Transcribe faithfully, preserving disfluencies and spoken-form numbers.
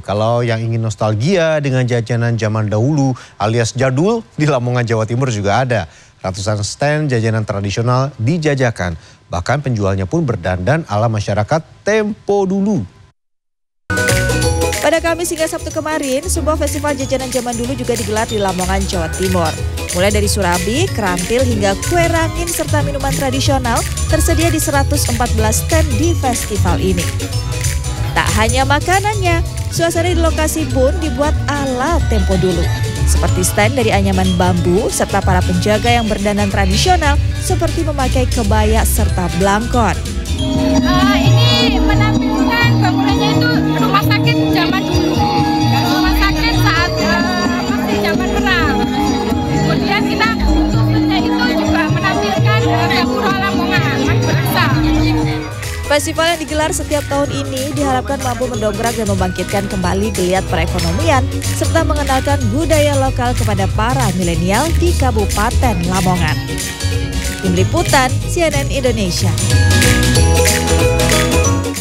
Kalau yang ingin nostalgia dengan jajanan zaman dahulu alias jadul, di Lamongan, Jawa Timur juga ada. Ratusan stand jajanan tradisional dijajakan. Bahkan penjualnya pun berdandan ala masyarakat tempo dulu. Pada Kamis hingga Sabtu kemarin, sebuah festival jajanan zaman dulu juga digelar di Lamongan, Jawa Timur. Mulai dari surabi, kerantil, hingga kue rangin serta minuman tradisional tersedia di seratus empat belas stand di festival ini. Tak hanya makanannya, suasana di lokasi pun dibuat ala tempo dulu. Seperti stand dari anyaman bambu serta para penjaga yang berdandan tradisional seperti memakai kebaya serta blangkon. Uh, ini menampilkan bangunannya itu rumah sakit zaman dulu, rumah sakit saat uh, masih zaman perang. Kemudian kita khususnya itu juga menampilkan Gapura Lamongan, berasa. Festival yang digelar setiap tahun ini diharapkan mampu mendongkrak dan membangkitkan kembali geliat perekonomian serta mengenalkan budaya lokal kepada para milenial di Kabupaten Lamongan. Tim Liputan C N N Indonesia.